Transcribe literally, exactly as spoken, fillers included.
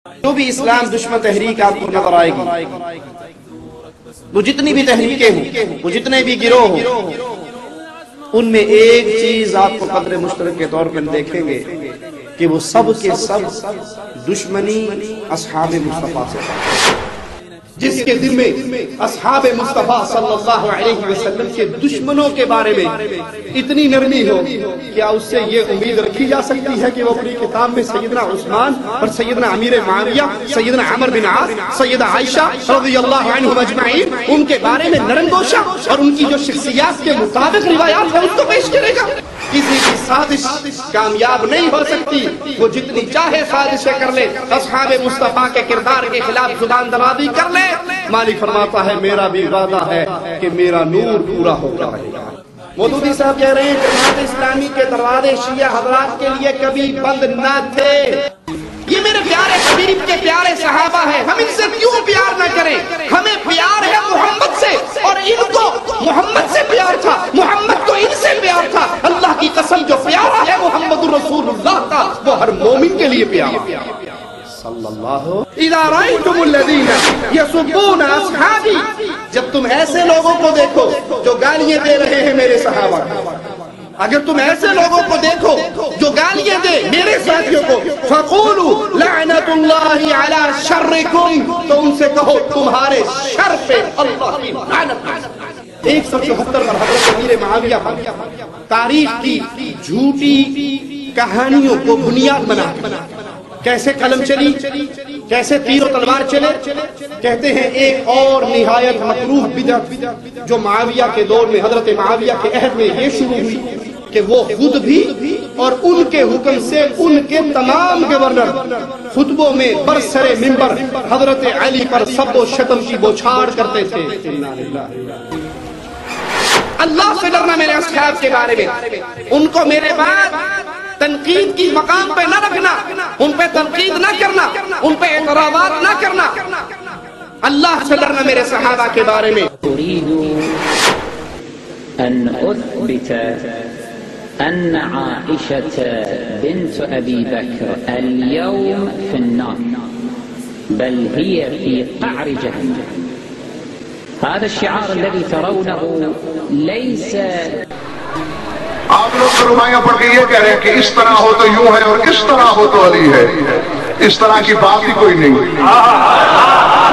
جو بھی اسلام دشمن تحریک آپ کو نظر آئے گی، وہ جتنی بھی تحریکیں ہوں، وہ جتنے بھی گروہ ہوں، ان میں ایک چیز آپ کو قدر مشترک کے طور پر دیکھیں گے کہ وہ سب کے سب دشمنی اصحاب مصطفیٰ سے، جس کے دل میں اصحاب مصطفیٰ صلی اللہ علیہ وسلم کے دشمنوں کے بارے میں اتنی نرمی ہو، کیا اس سے یہ امید رکھی جا سکتی ہے کہ وہ اپنی کتاب میں سیدنا عثمان اور سیدنا امیر معاویہ، سیدنا عمر بن عاص، سیدہ عائشہ رضی اللہ عنہم اجمعین، ان کے بارے میں نرم گوشہ اور ان کی جو شخصیات کے مطابق روایات ہیں اس کو پیش کرے گا؟ کسی کی سازش کامیاب نہیں ہو سکتی، وہ جتنی چاہے سازشیں کر لے، اصحاب مصطفیٰ کے کردار کے خلاف زبان درازی کر لے، مالک فرماتا ہے میرا بھی وعدہ ہے کہ میرا نور پورا ہوتا رہے گا۔ مودودی صاحب کہہ رہے ہیں جماعت اسلامی کے دروازے شیعہ حضرات کے لیے کبھی بند نہ تھے، یہ میرے پیارے حبیب کے پیارے صحابہ ہیں، ہم ان سے کیوں پیار نہ کریں؟ ہمیں پیار ہے محمد سے، اور ان کو محمد سے پیار تھا، محمد کو ان سے پیار تھا۔ اللہ کی قسم جو پیارا ہے محمد رسول اللہ کا، وہ ہر مومن کے لیے پیارا ہے صلی اللہ۔ اذا رأيتم الذين يسبون اصحابي، جب تم ایسے لوگوں کو دیکھو جو گالیاں دے رہے ہیں میرے صحابہ کو، اگر تم ایسے لوگوں کو دیکھو جو گالیاں دے میرے ساتھیوں کو، فَقُولُوا لَعْنَةُ اللَّهِ عَلَى شَرِّكُمْ، تو ان سے کہو تمہارے شر پہ اللہ کی لعنت۔ ایک سو چوہتر پر حضرت امیر معاویہ پر تاریخ کی جھوٹی کہانیوں کو بنیاد بنا کیسے قلم چلی، کیسے تیر و تلوار چلے، کہتے ہیں ایک اور نہایت مکروہ بدعت جو معاویہ کے دور میں، حضرت معاویہ کے عہد میں یہ شروع ہوئی کہ وہ خود بھی اور ان کے حکم سے ان کے تمام گورنر خطبوں میں برسر منبر حضرت علی پر سب و شتم کی بوچھاڑ کرتے تھے۔ اللہ سے ڈرنا میرے اصحاب کے بارے میں، ان کو میرے بعد تنقید کی مقام پہ نہ رکھنا، ان پہ تنقید نہ کرنا، ان پہ اعتراضات نہ کرنا، اللہ سے ڈرنا میرے صحابہ کے بارے میں۔ أريد أن أثبت أن عائشة بنت أبي بكر اليوم في النار، بل هي في قعر جهنم۔ هذا الشعار الذي ترونه ليس، آپ لوگ فرمائیاں پڑھ کے یہ کہہ رہے ہیں کہ اس طرح ہو تو یوں ہے اور اس طرح ہو تو علی ہے، اس طرح کی بات ہی کوئی نہیں۔